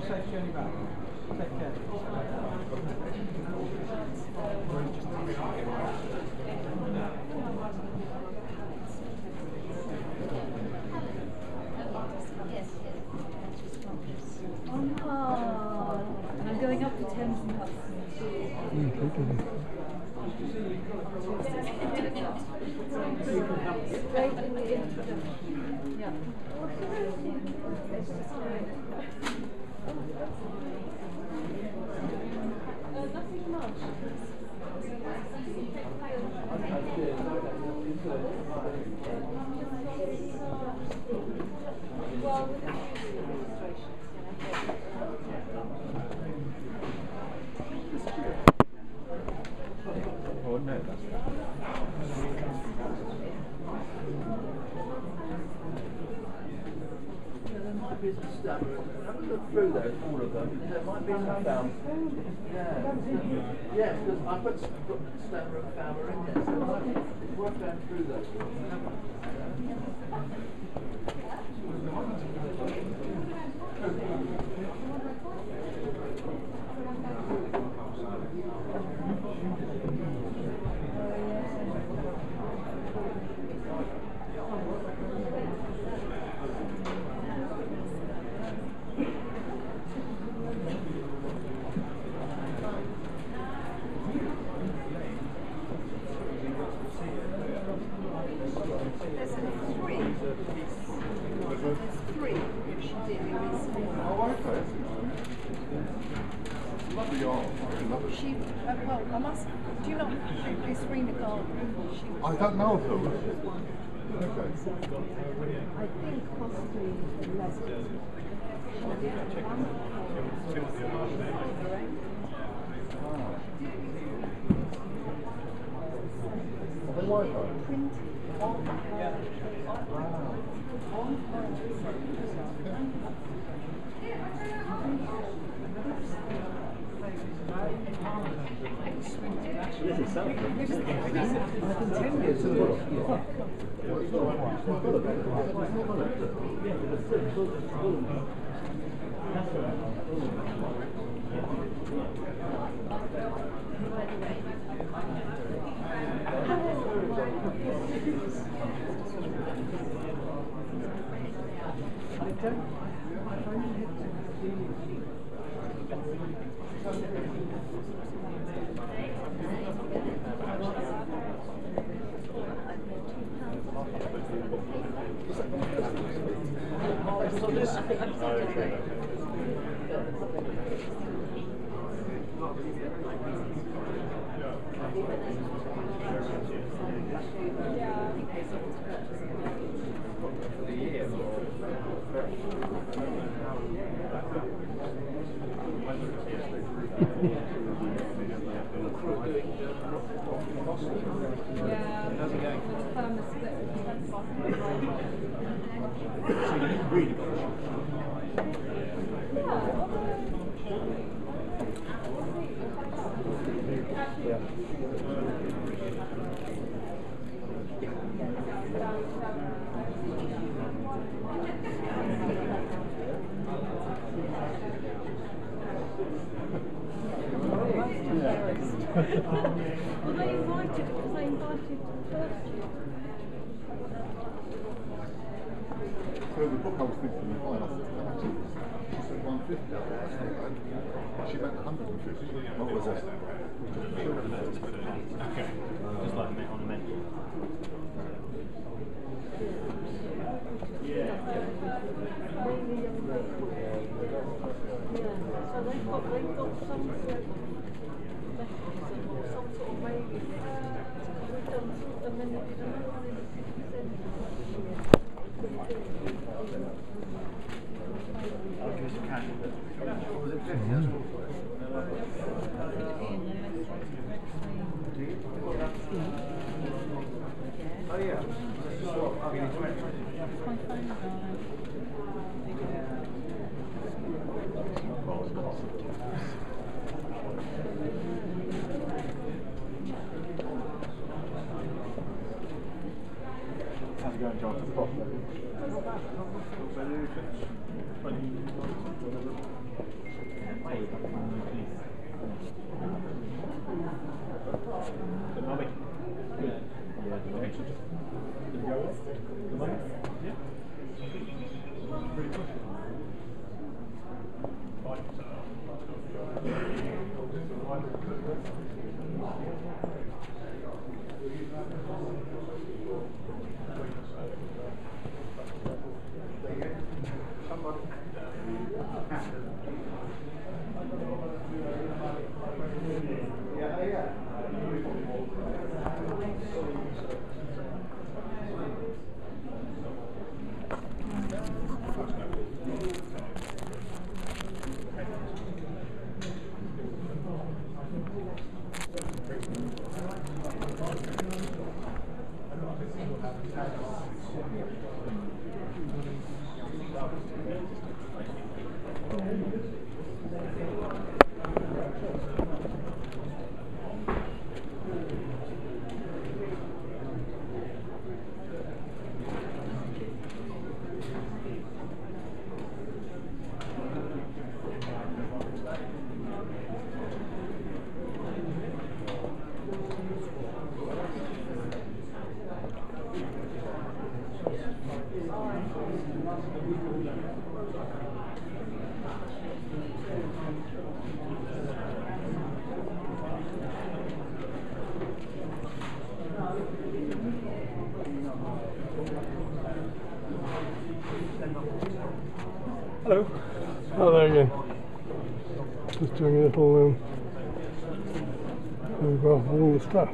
safe journey back. Take care. And I'm going up to Thames and Hudson. Straight in the introduction. Yeah. Nothing much. Well, with the illustrations, Oh, no, that's there might be some stammer. Have a look through those, all of them. There might be some found. Yeah, because I put stammer and fouler in there, so it's worth going through those. Well, I must. Do you know this Rena Garden? I don't know of them. Okay. I think possibly less. The Wi-Fi. This is something. I can tell you some of Well, they invited because they invited the first year. So the book I was thinking of buying, I said, she said 150. That's not bad. She meant 150. What was it? Okay. Just like on a menu. Yeah, so they've got some sort of mechanism or some sort of way we've done, and then they did another one in the city centre last year. Was it 50? Oh yeah. I'll give you 20. How's it going, John? Properly? Hello. Oh, there again. Just doing a little photograph of all the stuff.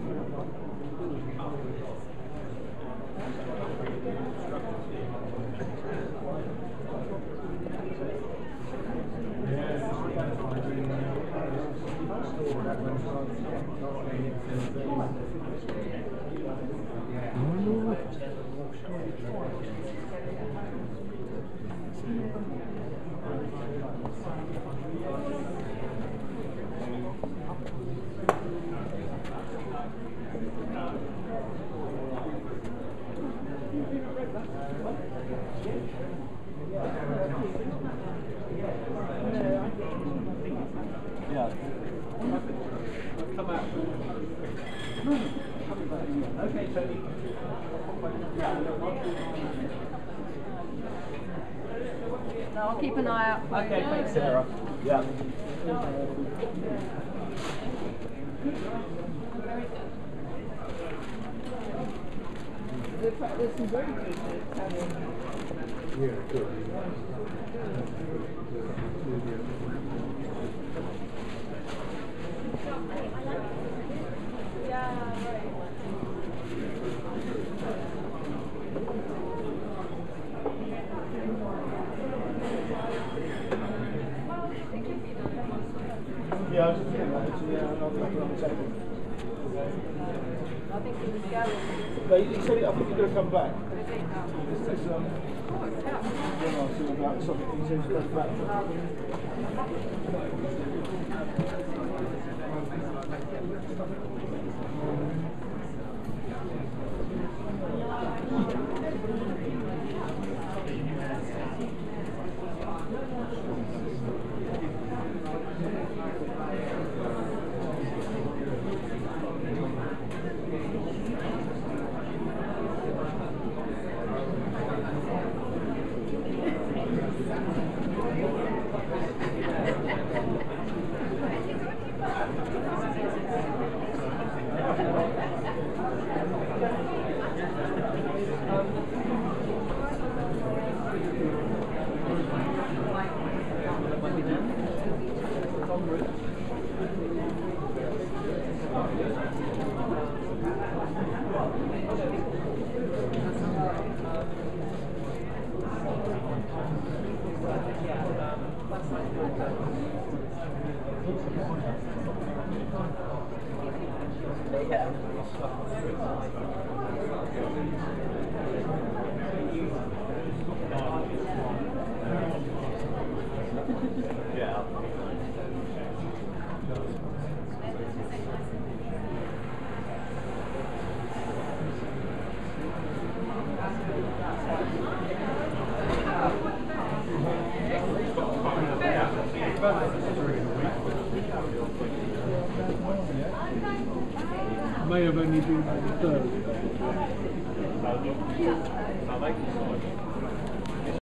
I'll keep an eye out for you. Okay, thanks, Sarah. Yeah. There's some very good Italian. Yeah, good. Yeah, I was just thinking about it. Yeah, I'll put it on the table. I think he was going. He said, I think he's going to come back. This is, when I was talking about something, he said he's going back. May have only been the third. Salvation.